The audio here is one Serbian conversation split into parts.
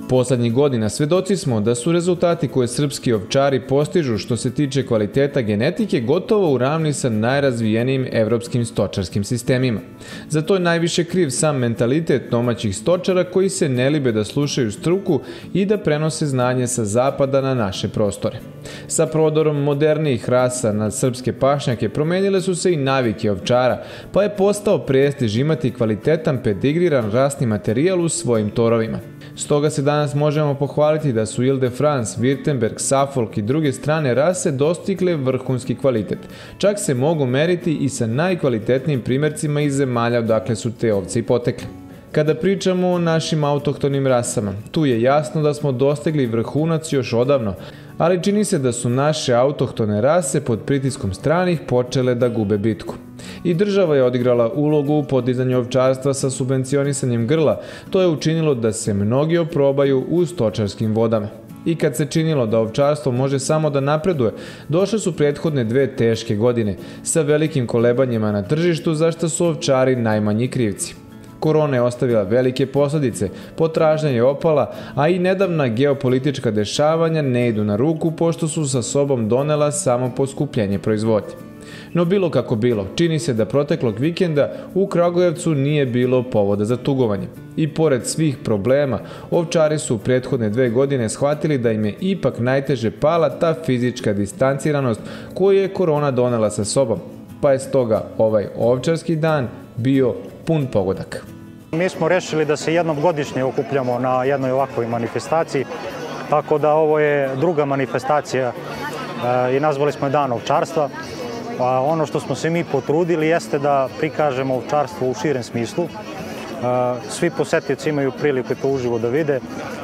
Poslednjih godina svedoci smo da su rezultati koje srpski ovčari postižu što se tiče kvaliteta genetike gotovo u ravni sa najrazvijenijim evropskim stočarskim sistemima. Za to je najviše kriv sam mentalitet domaćih stočara koji se ne libe da slušaju struku i da prenose znanje sa zapada na naše prostore. Sa prodorom modernijih rasa na srpske pašnjake promenile su se i navike ovčara, pa je postao prestiž imati kvalitetan pedigriran rasni materijal u svojim torovima. Stoga se danas možemo pohvaliti da su Ile de France, Württemberg, Suffolk i druge strane rase dostigle vrhunski kvalitet. Čak se mogu meriti i sa najkvalitetnijim primjercima iz zemalja odakle su te ovce i potekle. Kada pričamo o našim autohtonim rasama, tu je jasno da smo dostigli vrhunac još odavno, ali čini se da su naše autohtone rase pod pritiskom stranih počele da gube bitku. I država je odigrala ulogu u podizanju ovčarstva sa subvencionisanjem grla, to je učinilo da se mnogi oprobaju u stočarskim vodama. I kad se činilo da ovčarstvo može samo da napreduje, došle su prethodne 2 teške godine sa velikim kolebanjima na tržištu za što su ovčari najmanji krivci. Korona je ostavila velike posljedice, potražnja je opala, a i nedavna geopolitička dešavanja ne idu na ruku pošto su sa sobom donela samo poskupljenje proizvodnje. No bilo kako bilo, čini se da proteklog vikenda u Kragujevcu nije bilo povoda za tugovanje. I pored svih problema, ovčari su u prethodne 2 godine shvatili da im je ipak najteže pala ta fizička distanciranost koju je korona donela sa sobom, pa je stoga ovaj ovčarski dan bio pun pogodak. Mi smo rešili da se jednom godišnje okupljamo na jednoj ovakvoj manifestaciji, tako da ovo je druga manifestacija i nazvali smo je Dan ovčarstva. Ono što smo se mi potrudili jeste da prikažemo ovčarstvo u širem smislu. Svi posetioci imaju priliku to uživo da vide.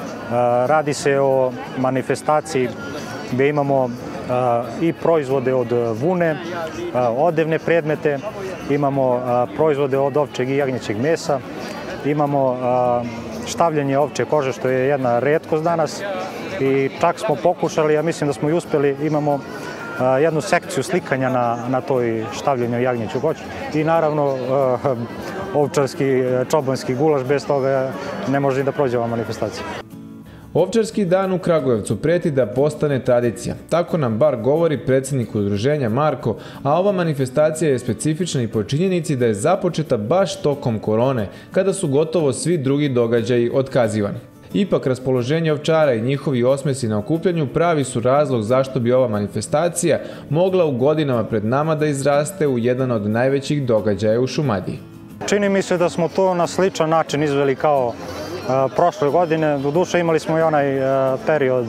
Radi se o manifestaciji gde imamo i proizvode od vune, odevne predmete, imamo proizvode od ovčeg i jagnjećeg mesa, imamo štavljanje ovče kože što je jedna retkost danas i čak smo pokušali, ja mislim da smo i uspeli, imamo jednu sekciju slikanja na toj štavljanju jagnjeću kože i naravno ovčarski, čobanski gulaš, bez toga ne može da prođe ova manifestacija. Ovčarski dan u Kragujevcu preti da postane tradicija. Tako nam bar govori predsjednik udruženja Marko, a ova manifestacija je specifična i po činjenici da je započeta baš tokom korone, kada su gotovo svi drugi događaji otkazivani. Ipak raspoloženje ovčara i njihovi osmesi na okupljanju pravi su razlog zašto bi ova manifestacija mogla u godinama pred nama da izraste u jedan od najvećih događaja u Šumadiji. Čini mi se da smo to na sličan način izveli kao prošle godine. Doduše imali smo i onaj period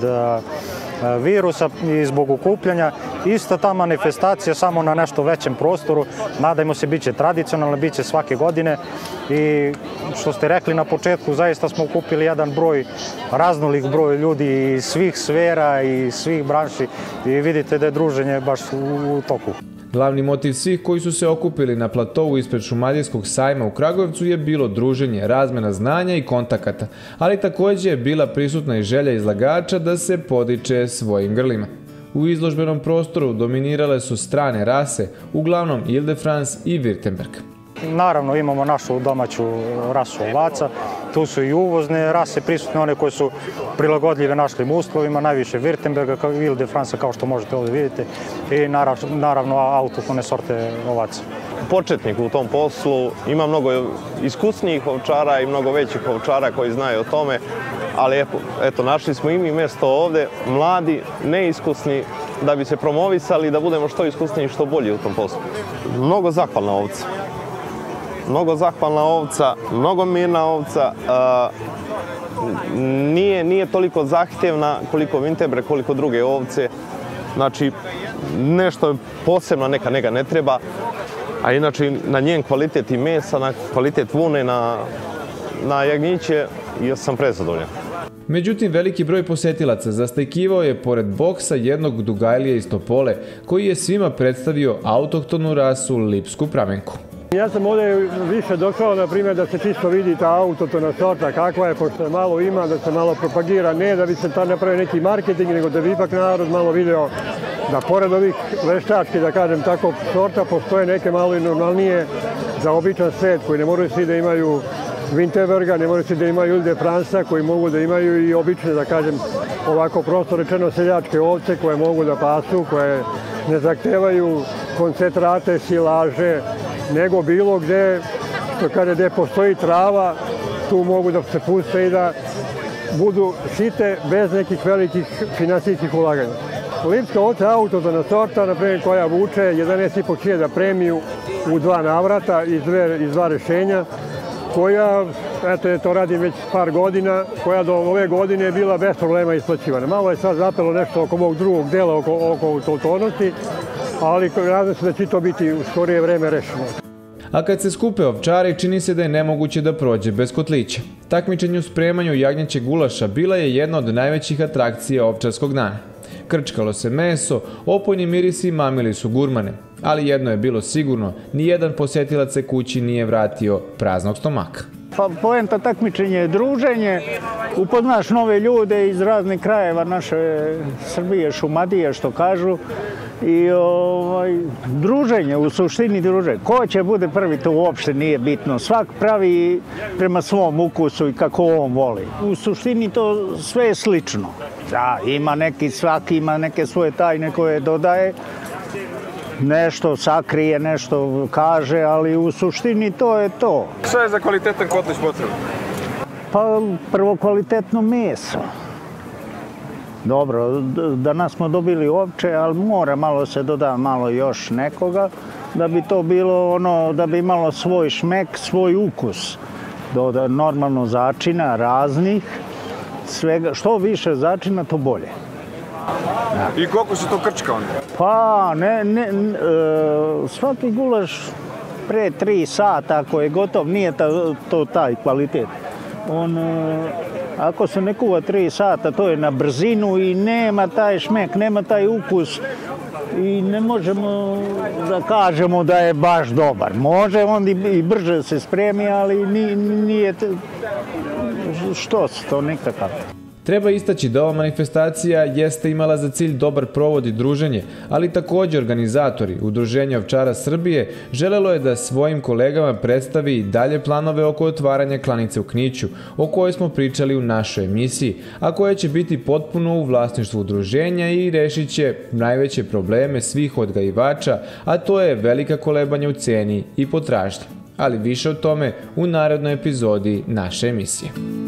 virusa i zbog okupljanja. Ista ta manifestacija samo na nešto većem prostoru. Nadajmo se biće tradicionalna, biće svake godine. I što ste rekli na početku, zaista smo okupili jedan broj, raznolik broj ljudi iz svih sfera i svih branši i vidite da je druženje baš u toku. Glavni motiv svih koji su se okupili na platovu ispred Šumadijskog sajma u Kragujevcu je bilo druženje, razmena znanja i kontakata, ali također je bila prisutna i želja izlagača da se podiče svojim grlima. U izložbenom prostoru dominirale su strane rase, uglavnom Ile de France i Württemberg. Naravno imamo našu domaću rasu ovaca, tu su i uvozne rase prisutne, one koje su prilagodljive našim uslovima, najviše Württemberga, Ile de France kao što možete ovdje vidjeti i naravno autohtone sorte ovaca. Početnik u tom poslu, ima mnogo iskusnijih ovčara i mnogo većih ovčara koji znaju o tome, ali eto, našli smo i mi mjesto ovdje, mladi, neiskusni, da bi se promovisali, da budemo što iskusniji i što bolji u tom poslu. Mnogo zahvalna ovca. Mnogo zahvalna ovca, mnogo mirna ovca, nije toliko zahtjevna koliko Württemberg, koliko druge ovce. Znači, nešto posebno neka ne treba, a inače na njen kvalitet i mesa, na kvalitet vune, na jagnjiće, ja sam prezadovoljan. Međutim, veliki broj posetilaca zastajkivao je pored boksa jednog Dugajlija iz Topole, koji je svima predstavio autohtonu rasu lipsku pramenku. Ja sam ovdje više došao, na primjer, da se čisto vidi ta autohtona sorta kakva je, pošto je malo ima, da se malo propagira, ne da bi se tam napravio neki marketing, nego da bi ipak narod malo video da pored ovih veštačkih, da kažem tako, sorta, postoje neke malo i normalnije za običan svet, koji ne moraju svi da imaju Winterberga, ne morate da imaju Ile de Fransa koji mogu da imaju i obične, da kažem, ovako prosto rečeno seljačke ovce koje mogu da pasu, koje ne zahtevaju koncentrate, silaže, nego bilo gde, što kaže, gde postoji trava, tu mogu da se puste i da budu site bez nekih velikih finansijskih ulaganja. Lipska ovca je autohtona sorta, na primjer, koja vuče 11.500 premiju u 2 navrata iz dva rešenja, koja, eto, to radim već par godina, koja do ove godine je bila bez problema isplaćivana. Malo je sad zapelo nešto oko ovog drugog dela, oko autohtonosti, ali nadam se da će to biti u skorije vreme rešeno. A kad se skupe ovčari, čini se da je nemoguće da prođe bez kotlića. Takmičenje u spremanju jagnjećeg gulaša bila je jedna od najvećih atrakcija ovčarskog dana. Krčkalo se meso, opojni mirisi mamili su gurmane, ali jedno je bilo sigurno, nijedan posjetilac se kući nije vratio praznog stomaka. Poenta takmičenja je druženje, upoznaš nove ljude iz raznih krajeva naše Srbije, Šumadije što kažu, i druženje, u suštini druženje. Ko će bude prvi, to uopšte nije bitno. Svak pravi prema svom ukusu i kako on voli. U suštini to sve je slično. Da, svaki ima neke svoje tajne koje dodaje, nešto sakrije, nešto kaže, ali u suštini to je to. Šta je za kvalitetan kotlić potrebno? Pa prvo kvalitetno meso. Dobro, danas smo dobili ovče, ali mora malo se doda malo još nekoga, da bi to bilo ono, da bi imalo svoj šmek, svoj ukus. Normalno začina, raznih, svega, što više začina, to bolje. I koliko se to krčka onda? Pa, svaki gulaš pre 3 sata, ako je gotov, nije to taj kvalitet. Ako se ne kuva 3 sata, to je na brzinu i nema taj šmek, nema taj ukus i ne možemo da kažemo da je baš dobar. Može on i brže se spremi, ali nije što se to nikakav. Treba istaći da ova manifestacija jeste imala za cilj dobar provod i druženje, ali također organizatori Udruženja ovčara Srbije želelo je da svojim kolegama predstavi i dalje planove oko otvaranja klanice u Kniću, o kojoj smo pričali u našoj emisiji, a koja će biti potpuno u vlasništvu udruženja i rešit će najveće probleme svih odgajivača, a to je velika kolebanja u ceni i potražnji. Ali više o tome u narednoj epizodi naše emisije.